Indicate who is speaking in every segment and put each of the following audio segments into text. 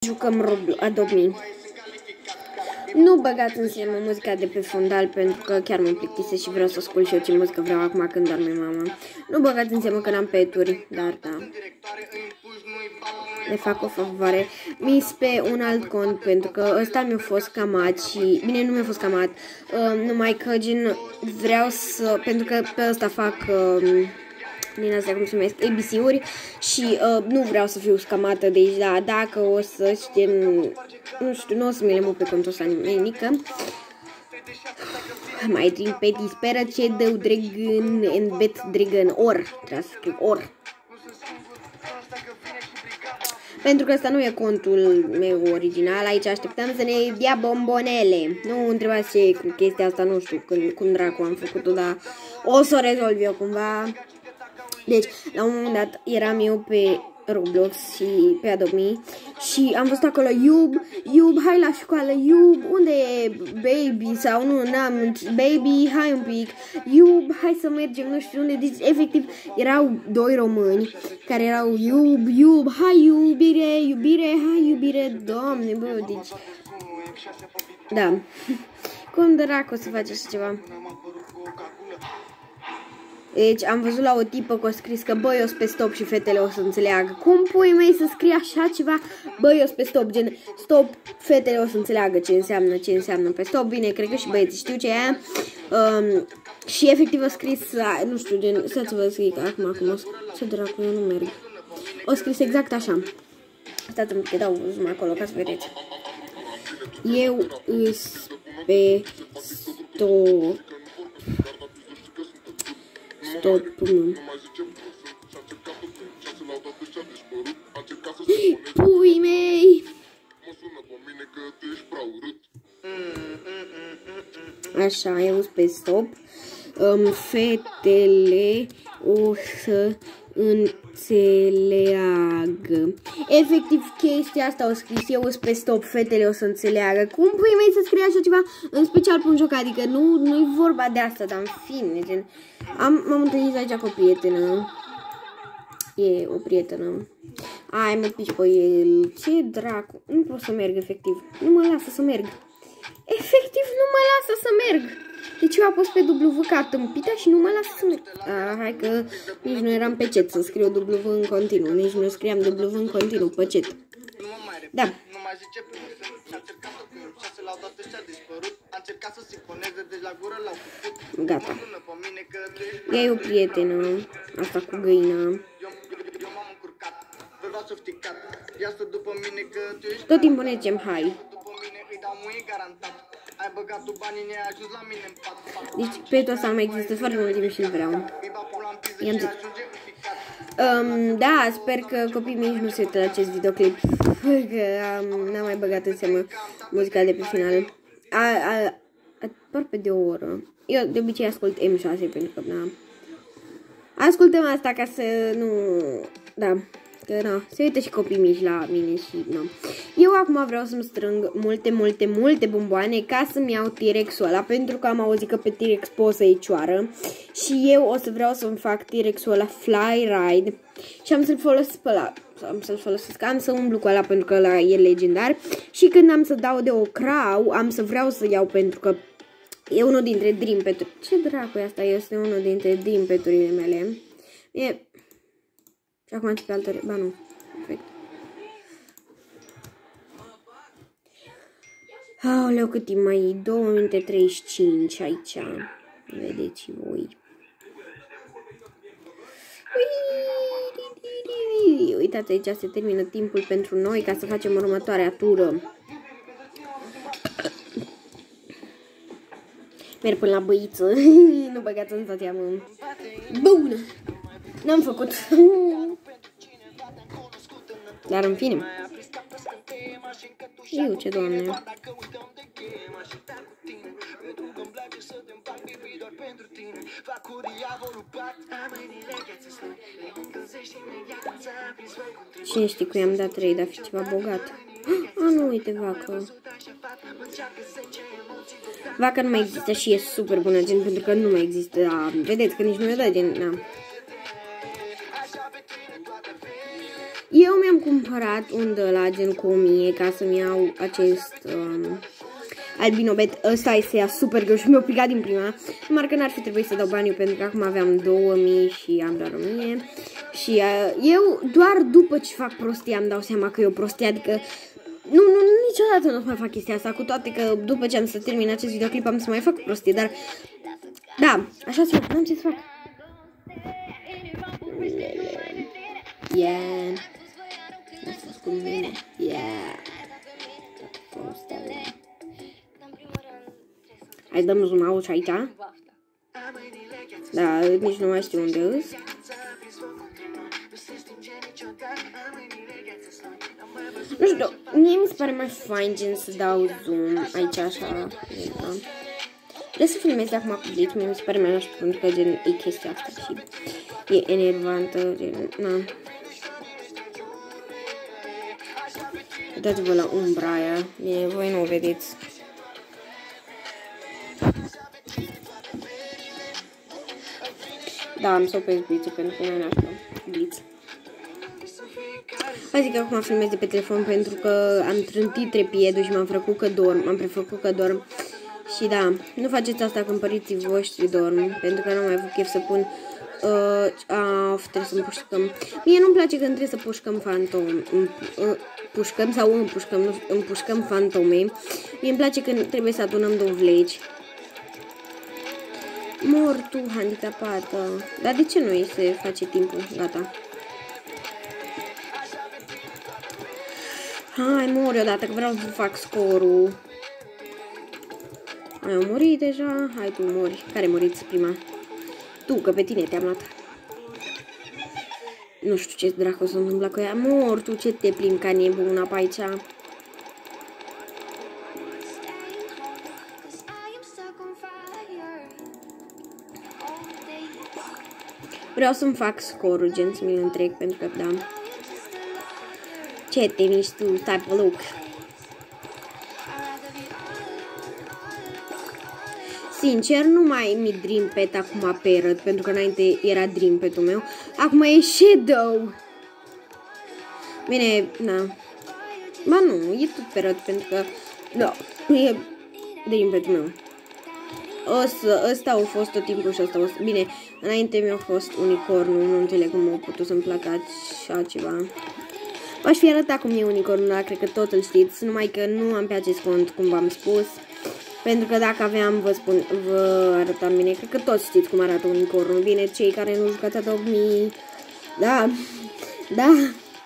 Speaker 1: jucăm Adobe Me. Nu băgați în seamă muzica de pe fundal, pentru că chiar mă plictise și vreau să ascult și eu ce muzică vreau acum când dorme mama. Nu băgați în seamă că n-am peturi, dar da. Le fac o favoare. Mi-s pe un alt cont, pentru că ăsta mi-a fost camat și... Bine, nu mi-a fost camat, numai că gen vreau să... Pentru că pe ăsta fac... din astea, cum se numesc, ABC-uri și nu vreau să fiu scamată, deci da, dacă o să știu, nu știu, nu o să mi le mut pe contul ăsta nimenică. Mai drink pe speră ce dă dragon and bet dragon, or, trebuie să scriu or. Pentru că ăsta nu e contul meu original, aici așteptăm să ne dea bombonele. Nu întrebați ce e cu chestia asta, nu știu cum dracu am făcut-o, dar o să o rezolv eu cumva. Deci, la un moment dat eram eu pe Roblox și pe Adobe Me și am văzut acolo Iub, hai la școală, Iub, unde e baby sau nu, n-am, baby, hai un pic, Iub, hai să mergem, nu știu unde, deci efectiv erau doi români care erau Iub, hai iubire, hai iubire, doamne, bă, deci, da, cum dracu să faci așa ceva? Deci am văzut la o tipă că o scris că băi, eu pe stop și fetele o să înțeleagă. Cum pui mei să scrie așa ceva? Băi, eu pe stop, gen stop, fetele o să înțeleagă ce înseamnă pe stop. Bine, cred că și băieții știu ce e. Și efectiv a scris, nu știu, gen, să vă zic acum, ce dracu, eu nu merg. O scris exact așa. Stați-mi că dau zoom acolo ca să vedeți. Eu îs pe stop. Stop, pui mei! Așa, eu pe stop. Fetele o să înțeleagă. Efectiv, chestia asta o scris eu pe stop, fetele o să înțeleagă. Cum pui mei să scrie așa ceva? În special pe un joc, adică nu-i vorba de asta, dar în fine, gen... M-am întâlnit aici cu o prietenă. E o prietenă. Ai, mă pici pe el. Ce dracu. Nu pot să merg, efectiv. Nu mă lasă să merg. Efectiv, nu mă lasă să merg. Deci eu am pus pe W ca tâmpită și nu mă lasă să merg. Hai că nici nu eram pe chat să scriu W în continuu. Nici nu scriam W în continuu pe chat. Da. Gata. Ea e o prietenă. Asta cu găina. Tot timpul ne zicem hai. Deci pe tot ăsta mai există foarte mult timp și nu vreau. I-am zis. Da, sper că copiii mei nu se uită la acest videoclip. Că n-am mai băgat în seamă muzica de pe final. Aproape de o oră. Eu de obicei ascult M6 pentru că da. Ascultăm asta ca să nu... Da. Că na, se uită și copii mici la mine și na. Eu acum vreau să-mi strâng multe bomboane ca să-mi iau T-Rex-ul ăla, pentru că am auzit că pe T-Rex pot să-i cioară. Și eu o să vreau să-mi fac T-Rex-ul ăla Fly Ride și am să-l folosesc pe ăla. Am să umblu cu ăla pentru că ăla e legendar. Și când am să dau de o crow, am să vreau să iau pentru că e unul dintre dream pet-uri. Ce dracu e asta? Este unul dintre dream pet-urile mele. E... Și acum începe altă... Ba nu. Perfect. Aoleu, cât timp mai e? 2 minute 35 aici. Vedeți voi. Uitați, aici se termină timpul pentru noi ca să facem următoarea tură. Merg până la băiță. Nu băgați în stația, mă. Bun! N-am făcut. Dar în fine. Eu, ce doamne. Cine știe că i-am dat 3, dar fi ceva bogat. Nu, uite, vacă. Vaca nu mai există și e super bună, gen, pentru că nu mai există. Vedeți că nici nu mi-o dă, gen, Eu mi-am cumpărat un de la gen cu 1000 ca să-mi iau acest albinobet. Ăsta este ea super greu și mi-a picat din prima. Numai că n-ar fi trebuit să dau banii pentru că acum aveam 2000 și am doar 1000. Și eu doar după ce fac prostie am dau seama că e o prostie, adică nu, niciodată nu o să mai fac chestia asta, cu toate că după ce am să termin acest videoclip am să mai fac prostie, dar da, așa se n-am ce să fac. Yeah. Asta cu mine. Yeah. Hai dăm zoom out aici. Da, nici nu mai știu unde îs. Nu știu, mie mi se pare mai fain gen să dau zoom aici așa. Trebuie să filmez de acum public, mie mi se pare mai nașpa pentru că gen e chestia asta și e enervantă, gen, na. Uitați-vă la umbra aia, bine, voi nu o vedeți. Da, am să opesc blițul pentru că nu e nașpa, bliț. Hai zic că acum filmez de pe telefon pentru că am trântit trepiedul și m-am prefăcut că dorm. Și da, nu faceți asta când părinții voștri dorm, pentru că n-am mai avut chef să pun, trebuie să împușcăm. Mie nu-mi place când trebuie să pușcăm împușcăm fantome. Mie îmi place când trebuie să adunăm dovleci. Mor tu, handicapată. Dar de ce nu se face timpul? Gata. Hai, mori odată, că vreau să fac scorul. Ai murit deja? Hai tu, mori. Care moriți prima? Tu, că pe tine te-am luat. Nu știu ce dracu s-a întâmplat cu ea. Mor, tu ce te plimbi ca nebuna pe aici? Vreau să-mi fac scorul, gen să mi-l întreg, pentru că, da. Ce te miști tu? Stai pe loc. Sincer, nu mai mi Dream Pet acum Parrot, pentru că înainte era Dream Pet-ul meu. Acum e Shadow. Bine, na. Ba nu, e tot Parrot, pentru că, da, e Dream Pet-ul meu. Ăsta a fost tot timpul și ăsta a fost. Bine, înainte mi-a fost unicornul, nu înțeleg cum a putut să-mi placă așa ceva. V-aș fi arătat cum e unicornul, dar cred că tot îl știți, numai că nu am pe acest cont, cum v-am spus. Pentru că dacă aveam, vă arătam bine, cred că toți știți cum arată unicornul. Bine, cei care nu jucați Adopt Me, da, da.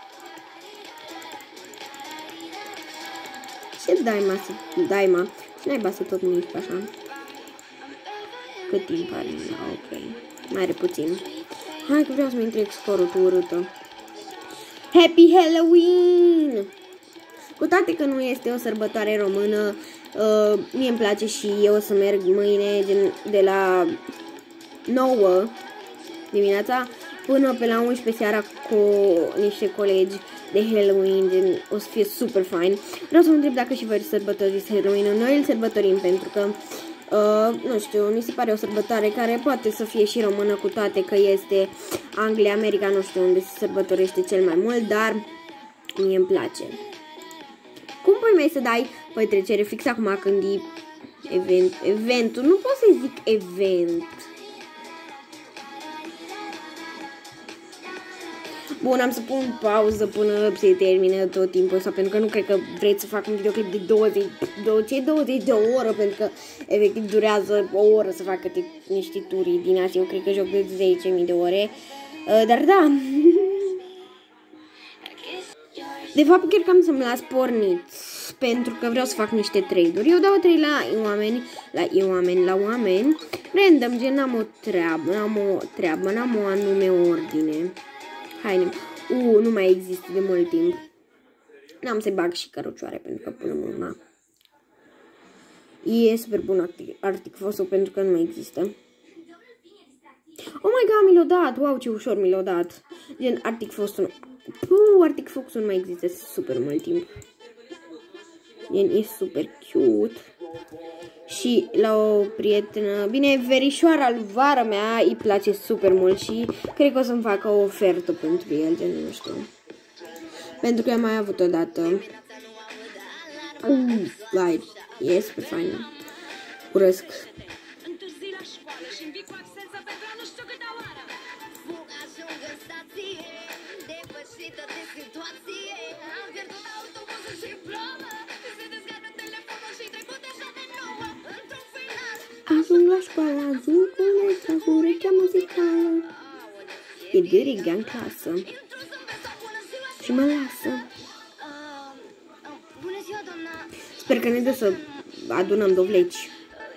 Speaker 1: Ce dai, mă? Ce n-ai să tot mici așa? Cât timp are? Ok, mai are puțin. Hai că vreau să-mi întreg scorul, tu urâtă. Happy Halloween! Cu toate că nu este o sărbătoare română, mie îmi place și eu să merg mâine de la 9 dimineața până pe la 11 seara cu niște colegi de Halloween, o să fie super fain. Vreau să vă întreb dacă și voi sărbătoriți Halloween. Noi îl sărbătorim pentru că, nu știu, mi se pare o sărbătoare care poate să fie și română, cu toate că este Anglia, America, nu știu unde se sărbătorește cel mai mult, dar mie îmi place. Cum pui mai să dai petrecere fix acum când e eventul? Nu pot să zic event. Bun, am să pun pauză până se termine tot timpul ăsta, pentru că nu cred că vreți să fac un videoclip de 20 de ore, pentru că efectiv durează o oră să fac niște turi din astea. Eu cred că joc de 10.000 de ore, dar da. De fapt, chiar că am să-mi las pornit, pentru că vreau să fac niște trade-uri. Eu dau 3 la oameni, random, gen n-am o treabă, n-am o anume ordine. Hai, nu mai există de mult timp. N-am să bag și cărucioare, pentru că până urma. E super bun Arctic Fossil, pentru că nu mai există. Oh my god, mi l-a dat! Wow, ce ușor mi l-a dat. Gen Arctic Fossil. Arctic Fox nu mai există super mult timp. E super cute. Și la o prietenă, bine, verișoara lui vara mea îi place super mult și cred că o să-mi facă o ofertă pentru el, gen, nu știu. Pentru că am mai avut odată. Vai, e super fain. Urăsc. Ajung la școală, ajung cu letra, cu urechea muzicală. E diriga în clasă. Și mă lasă. Sper că ne dă să adunăm dovleci.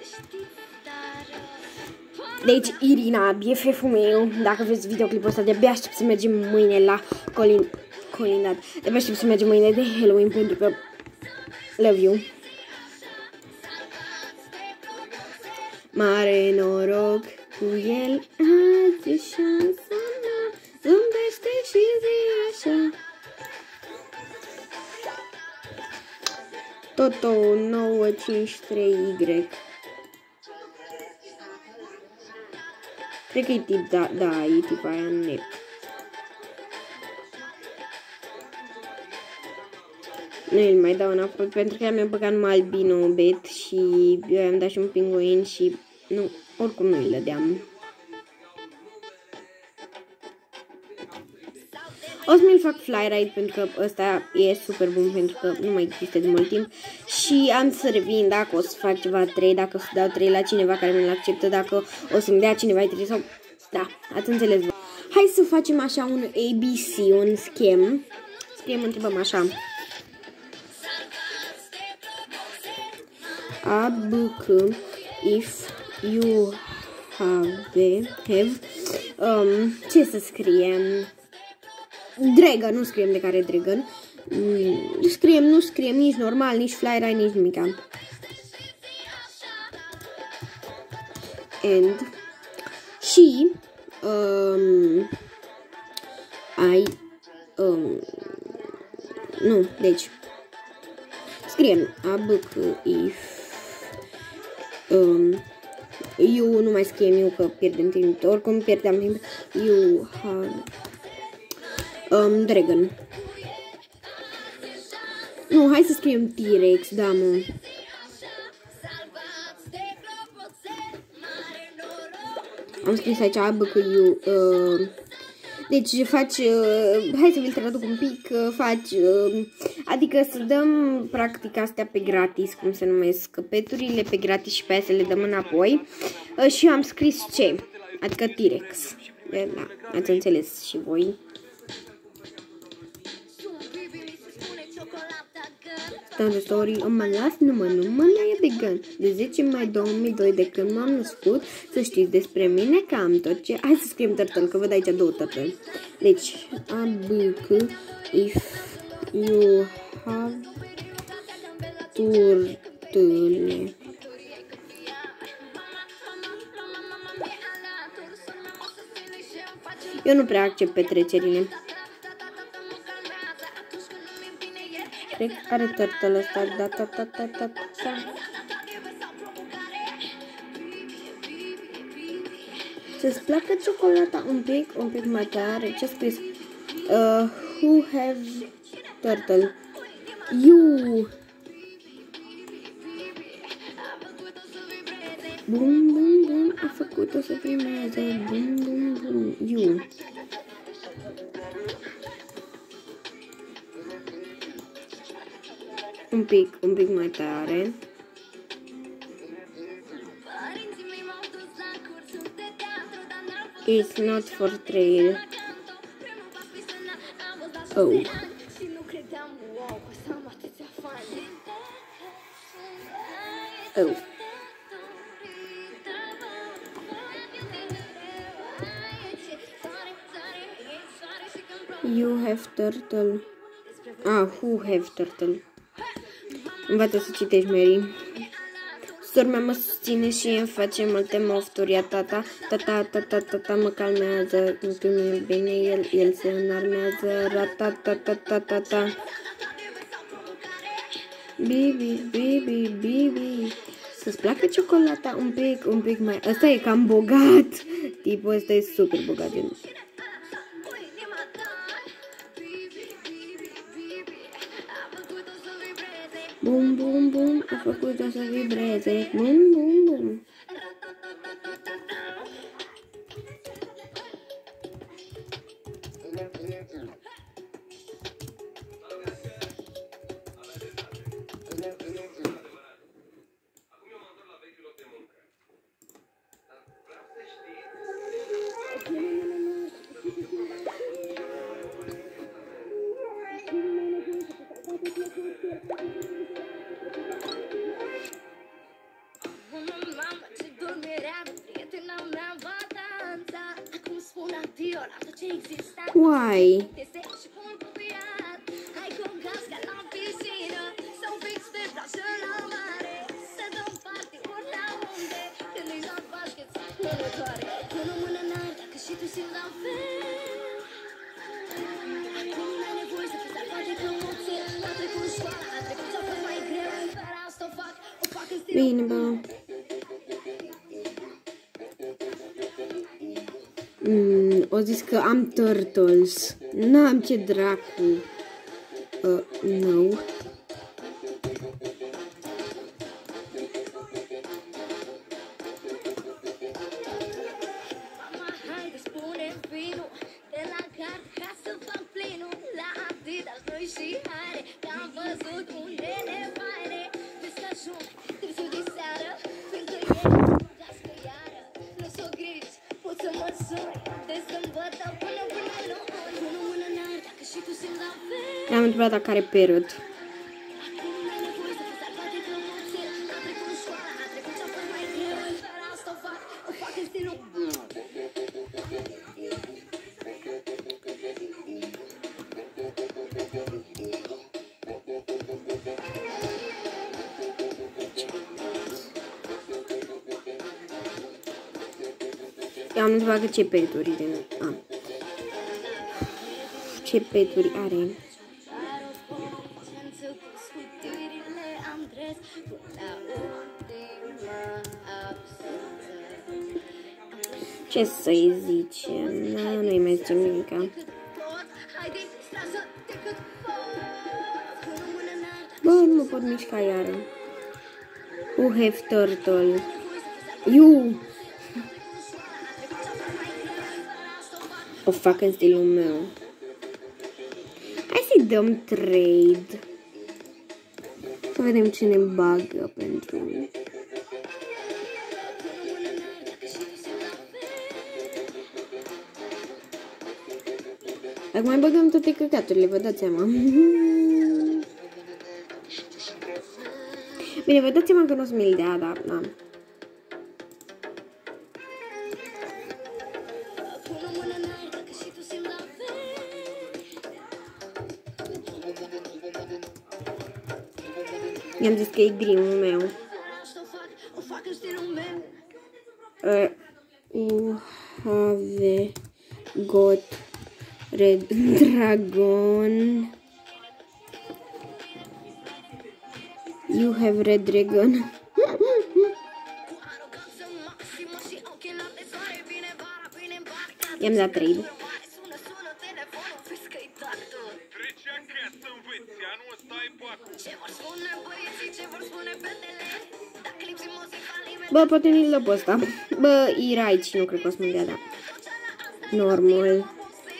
Speaker 1: Deci, Irina, BFF-ul meu, dacă vezi videoclipul ăsta, de-abia aștept să mergem mâine la colindat. De-abia aștept să mergem mâine de Halloween, pentru că love you. Mare noroc cu el, azi șansa mea, zâmbește și zi așa. Toto 953Y. Cred că e tip, da, e tip aia net. Nu îl mai dau înapoi, pentru că mi-am băgat numai albino bet și eu i-am dat și un pinguin și nu, oricum nu îi lădeam. O să mi-l fac flyride pentru că ăsta e super bun, pentru că nu mai există de mult timp. Și am să revin dacă o să fac ceva 3, dacă o să dau 3 la cineva care nu-l acceptă, dacă o să-mi dea cineva 3 sau... Da, ați înțeles. Hai să facem așa un ABC, un schem. Scriem, întrebăm așa. A, B, C, if you have, ce să scriem? Dragon, nu scriem de care Dragon. Scriem, nu scriem nici normal, nici flyride, nici nimica. And. Și, nu, deci, scriem A, B, C, if, you, nu mai scriem eu că pierdem timp, oricum pierdeam timp, you have, Dragon. Nu, hai să scriem T-Rex, da, mă. Am scris aici A, B, C, U. Deci faci, hai să vi-l traduc un pic, faci, adică să dăm practic astea pe gratis, cum se numesc, peturile pe gratis și pe aia să le dăm înapoi. Și eu am scris ce, adică T-Rex. Da, ați înțeles și voi. The story of my life, numai e de gun. De 10 mai 2002, de când m-am născut, să știți despre mine că am tot ce... Hai să scriem turtle, că văd aici 2 turtle. Deci, A, B, C, if you have turtle. Eu nu prea accept petrecerile. Cred că are turtle ăsta, da. Să-ți placă ciocolata un pic mai tare. Ce-a scris? Who have turtle? You. Bum, bum, bum, a făcut-o să primeze. Bum, bum, bum, you. Un pic mai tare. It's not for trail. Oh. Oh. You have turtle. Ah, who have turtle. Învață să citești, Mary. Sora mea mă susține și îmi face multe mofturi. Ia tata mă calmează. Când mi-e bine, el se înarmează. Ratatatatata. Bibi. Să-ți placă ciocolata un pic mai... Ăsta e cam bogat. Tipul ăsta e super bogat. Bum, bum, bum, a făcut-o să vibreze. Bum, bum, bum. Why? Bine, bă. O zis că am turtles. N-am, ce dracu. No. Am întrebat dacă are perut. Am întrebat că ce peturi ce peturi are. Ce să-i zicem? Nu-i mai zicem nimica. Bă, nu mă pot mișca iară. Who have turtle? You! O fac în stilul meu. Hai să-i dăm trade. Să vedem ce ne bagă pentru... Dacă mai băgăm toate căcaturile, vă dați seama. Bine, vă dați seama că nu o să mi-l dea, dar da. I-am zis că e dream-ul meu. Have got red dragon. You have red dragon. I-am dat trade. Bă, poate ni-l dă pe ăsta. Bă, e aici, nu cred că o să mă dea, da. Normal.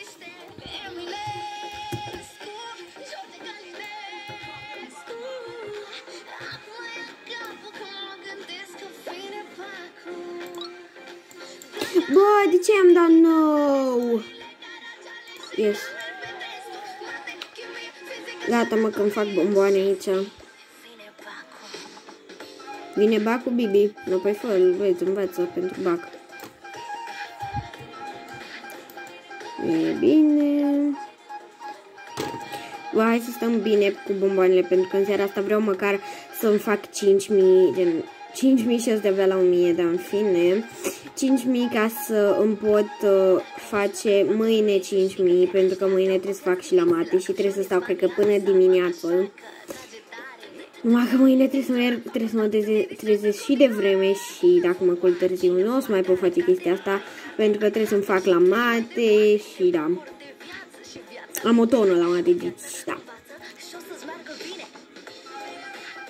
Speaker 1: Bă, de ce am dat no? Yes. Gata, mă, că-mi fac bomboane aici. Vine Bac cu Bibi. Nu, păi fă-l, băieți, învață pentru Bac. E bine. Bă, hai să stăm bine cu bomboanele, pentru că în seara asta vreau măcar să-mi fac 5.000, gen 5.000 și o să avea la 1.000, dar în fine. 5.000 ca să îmi pot face mâine 5.000, pentru că mâine trebuie să fac și la mate și trebuie să stau, cred că, până dimineață. Numai că mâine trebuie să merg, trebuie să mă trezesc și de vreme și dacă mă culc târziu nu o să mai pot face chestia asta, pentru că trebuie să-mi fac la mate și da. Am o tonă la mate, deci da.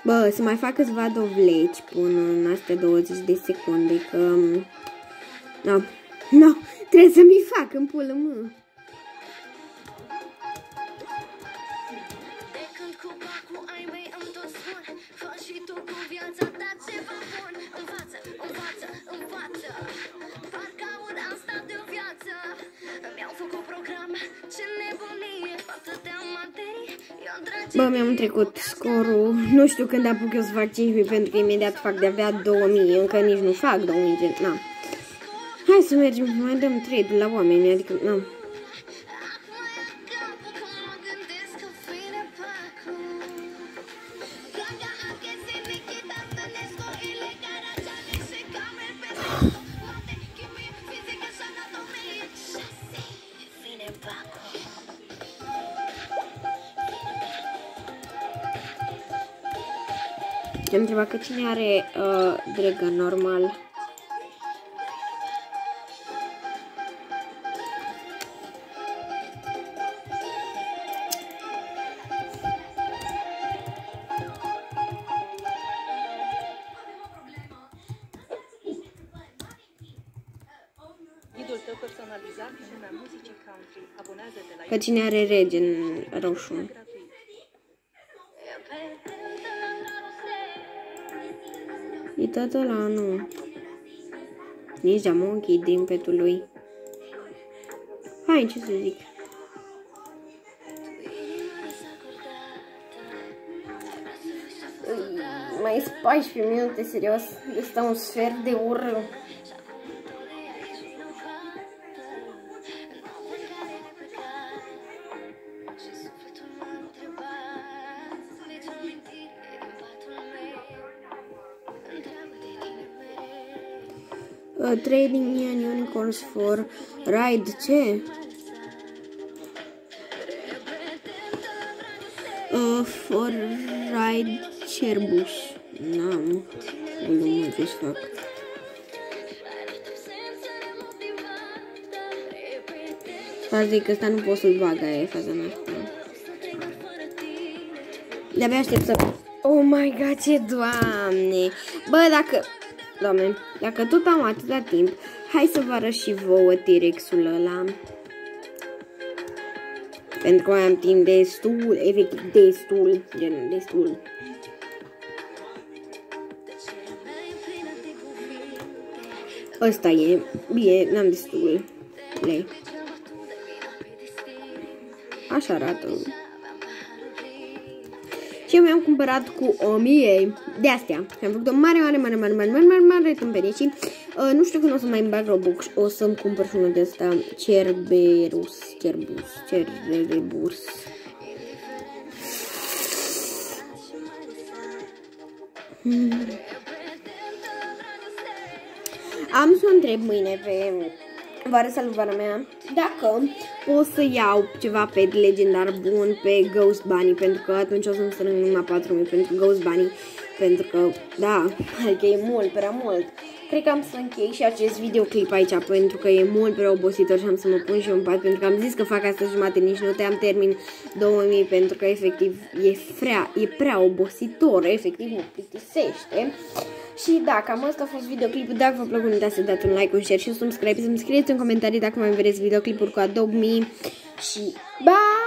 Speaker 1: Bă, să mai fac câțiva dovleci până în astea 20 de secunde, că... No, trebuie să mi fac în pulă, mă. Bă, mi-am trecut scorul. Nu știu când apuc eu să fac 5.000, pentru că imediat fac de-abia 2.000. Încă nici nu fac 2.000, gen, na. Hai să mergem, mai dăm trade la oameni, adică, na. Am întrebat că cine are Dragon normal. Că cine are regen roșu. E tot ăla, nu. Nici de monkey din petul lui. Hai, ce să zic. Mai 14 minute, serios. Este un sfert de oră. Trading neon unicorns for ride, ce? For ride Cerbus. N-am. Nu ce să fac. Să zic că ăsta nu pot să-l bag, aia e faza noastră. De-abia aștept să... Oh my god, ce doamne! Bă, Doamne, dacă tot am atâta timp, hai să vă arăt și vouă T-Rex-ul ăla. Pentru că mai am timp destul, efectiv destul, gen destul. Ăsta e, bine, n-am destul lei. Așa arată. Și eu mi-am cumpărat cu 1000 de astea. Am făcut o mare tâmpenie și nu știu când o să mai îmi bag Robux. O să-mi cumpăr și unul de ăsta Cerbus. Am să o întreb mâine pe vară salvarea mea dacă pot să iau ceva pe legendar bun pe Ghost Bunny, pentru că atunci o să-mi strâng numai 4.000 pentru Ghost Bunny, pentru că, da, adică e mult, prea mult. Cred că am să închei și acest videoclip aici, pentru că e mult prea obositor și am să mă pun și eu în pat, pentru că am zis că fac astăzi jumate, nici nu te-am termin 2000, pentru că efectiv e prea obositor, efectiv mă plictisește. Și da, cam asta a fost videoclipul. Dacă v-a plăcut, nu uitați să dați un like, un share și un subscribe, să-mi scrieți în comentarii dacă mai vreți videoclipuri cu Adobe Me și bye!